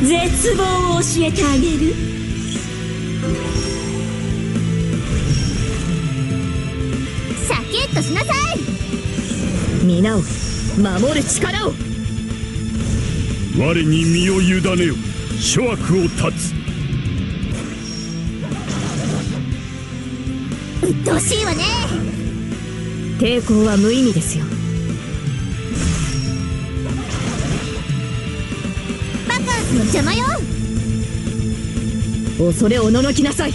絶望を教えてあげる。 シャキッとしなさい。 皆を守る力を。 我に身を委ねよ。諸悪を断つ。 鬱陶しいわね。 抵抗は無意味ですよ。 バカンスの邪魔よ。 恐れおののきなさい。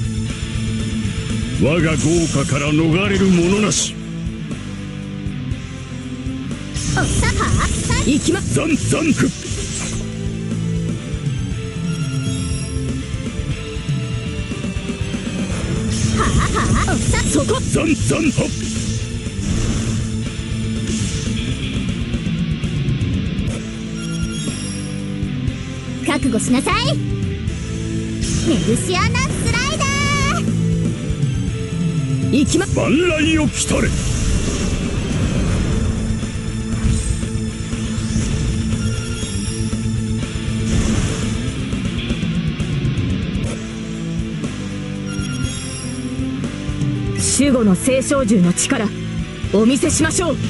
我が豪華から逃れる者なし。 おっさはさ行きまザンザンク。 おっさそこ。 ザンザンハ。 覚悟しなさい。メルシアナスライダー。 行きま万来を来たれ。 守護の青少獣の力お見せしましょう。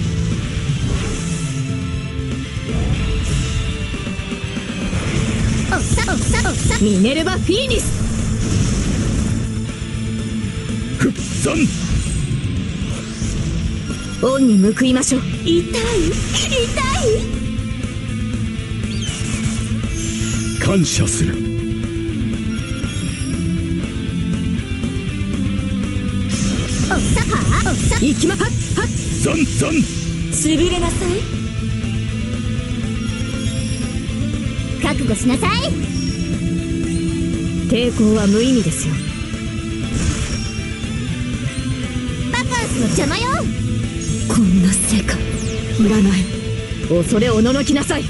おっさおっさおっさ。 ミネルヴァ・フィーニス。 フッザン。 恩に報いましょう。 痛い痛い。 感謝する。 おっさはおっさ。 行きまはっはっ。 ザンザン。 しびれなさい。 覚悟しなさい。 抵抗は無意味ですよ。 バカンスの邪魔よ。 こんな世界いらない。恐れおののきなさい。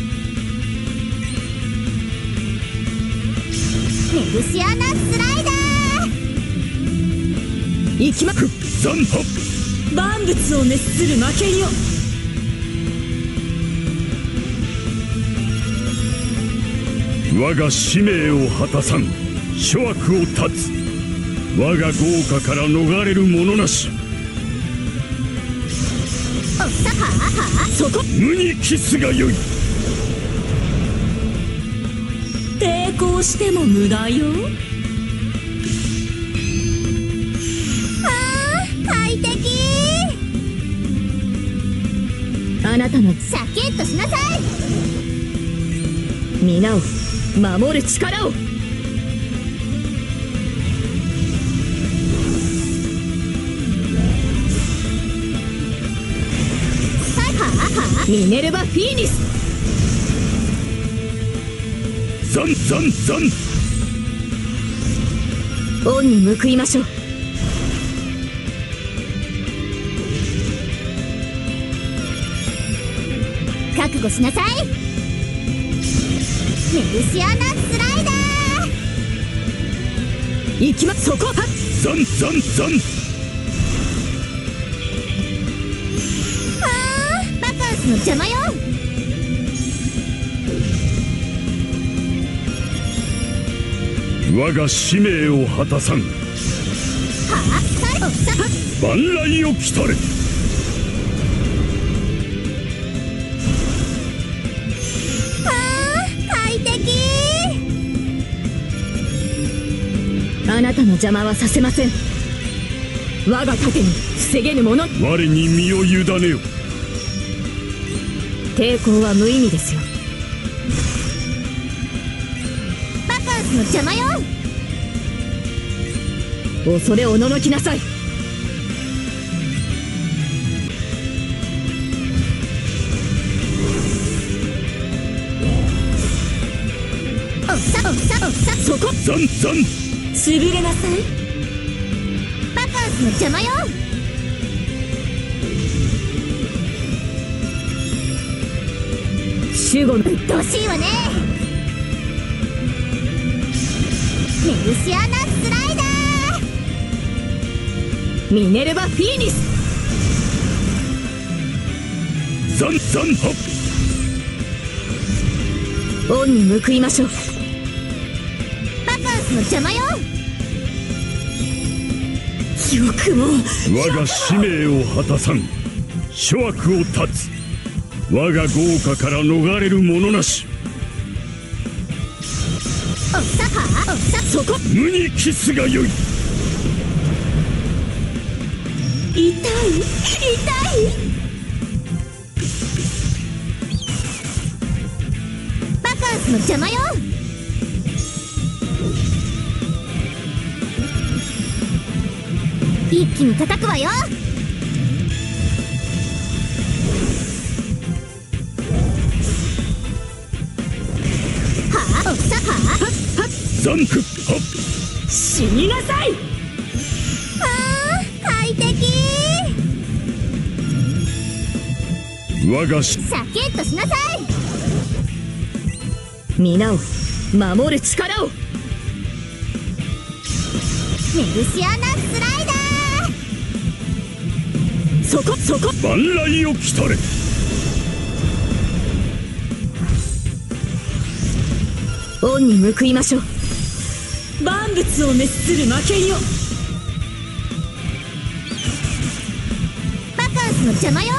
メルシアナスライダー。 行きまフッザンハ。 万物を熱する負けよ。 我が使命を果たさん。諸悪を断つ。我が豪華から逃れる者なし。 おっさはは。 そこ。 無にキスがよい。 抵抗しても無駄よ。 快適。 あなたのシャキッとしなさい。 皆を守る力を。 はいはは。 ミネルヴァ・フィーニス。 ザンザンザン。 恩に報いましょう。 覚悟しなさい。メルシアナスライダー。 行きまそこはっ。 ザンザンザン。 バカンスの邪魔よ。 我が使命を果たさん。 はあさおっさ。 万来を来たれ。 快適。 あなたの邪魔はさせません。我が盾に防げぬもの。 我に身を委ねよ。 抵抗は無意味ですよ。 バカンスの邪魔よ。 恐れおののきなさい。 おっさおっさおっさ。 そこ。 ザンザン。 しびれなさい。 バカンスの邪魔よ。 守護の鬱陶しいわね。メルシアナスライダー。 ミネルヴァ・フィーニス。 ザンザンハ。 恩に報いましょう。 バカンスの邪魔よ。 よくも我が使命を果たさん諸悪を断つ。我が豪華から逃れる者なし。 おっさかおっさそこ。 無にキスがよい。 痛い痛い。 バカンスの邪魔よ。一気に叩くわよ。はあおっさか残酷はっ。 死になさい。 あー快適。 我がしシャキッとしなさい。 皆を守る力を。 メルシアナスライダそこそこ。 万来を来たれ。 恩に報いましょう。 万物を滅する負けよ。 ーバカンスの邪魔よ。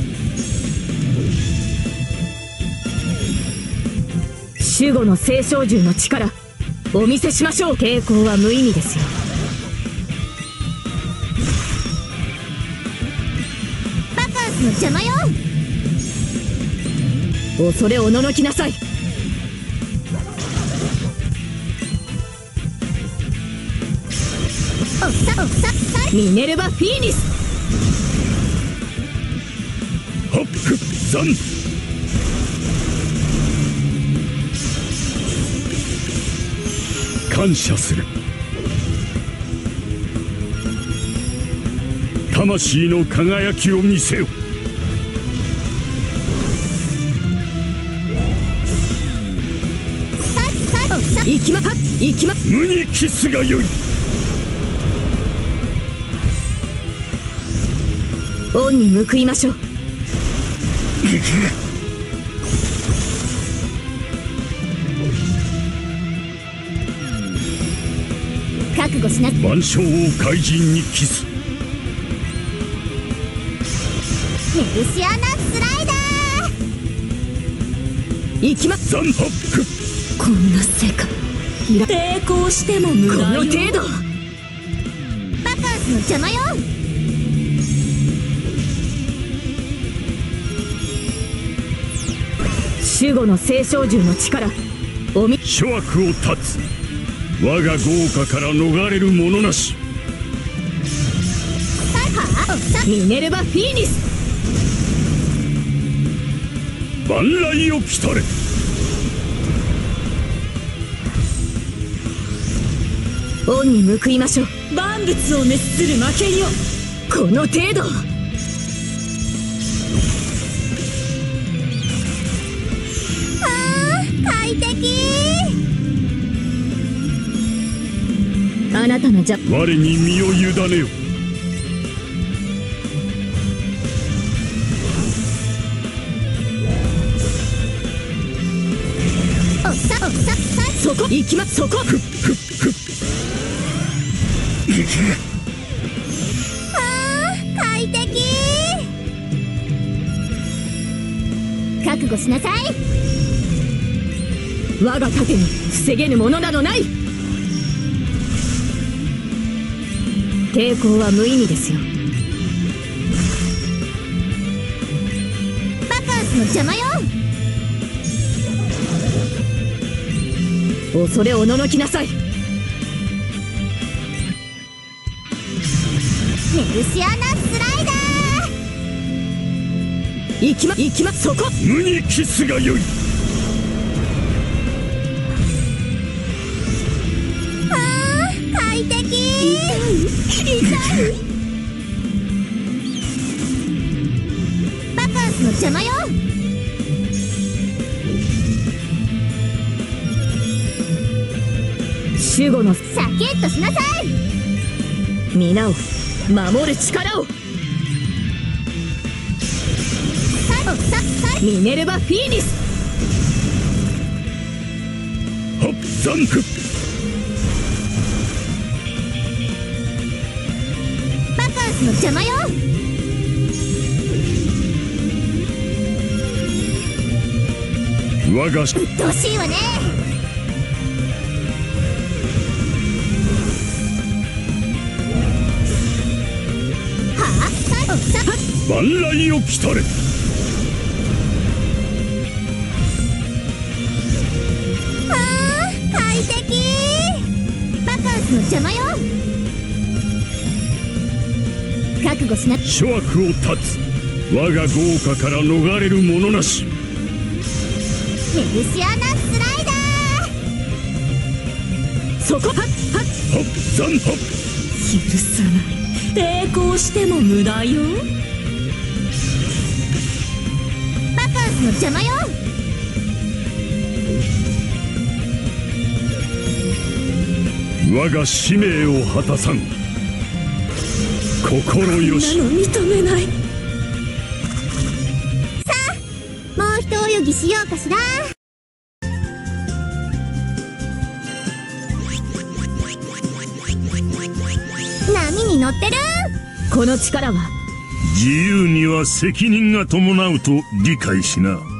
守護の聖少獣の力お見せしましょう。抵抗は無意味ですよ。 バカンスの邪魔よ。 恐れおののきなさい。 おっさおっさミネルヴァ・フィーニス。 ハック残。感謝する。魂の輝きを見せよ。 おっさ行きま行きま。 無にキスがよい。 恩に報いましょう。 覚悟しな。 万象を怪人にキス。 メルシアナスライダ行きま。 残ハック。 こんな世界抵抗しても無こ駄よ。 の程度。 ーバカンスの邪魔よ。 守護の聖少獣の力おみ。 諸悪を断つ。我が豪華から逃れる者なし。 はあおっさミネルヴァ・フィーニス。 万来を来たれ。 恩に報いましょう。 万物を滅する負けよ。 この程度。 快適。 あなたの我に身を委ねよ。 おっさおっさそこ行きま。そこ。 快適。覚悟しなさい。 我が盾に防げぬものなどない。抵抗は無意味ですよ。 バカンスの邪魔よ。 恐れおののきなさい。 メルシアナスライダ行きま行きま。そこ。 無にキスがよい。 ー快適。痛いバカンスの邪魔よ。 守護のシャキッとしなさい。 皆を守る力を。 おっさミネルヴァ・フィーニス。 残布。 バカンスの邪魔よ。 我がうっとうしいわね。はあ、さ万来を来たれ。 快適。バカンスの邪魔よ。覚悟しな。 諸悪を断つ。我が豪華から逃れる者なし。 メルシアナスライダー。 そこはっはっはっ残はっ。 許さない。抵抗しても無駄よ。 バカンスの邪魔よ。 我が使命を果たさん。心よし。 なの認めない。 さあ、もう一泳ぎしようかしら。波に乗ってる。 この力は自由には責任が伴うと理解しな。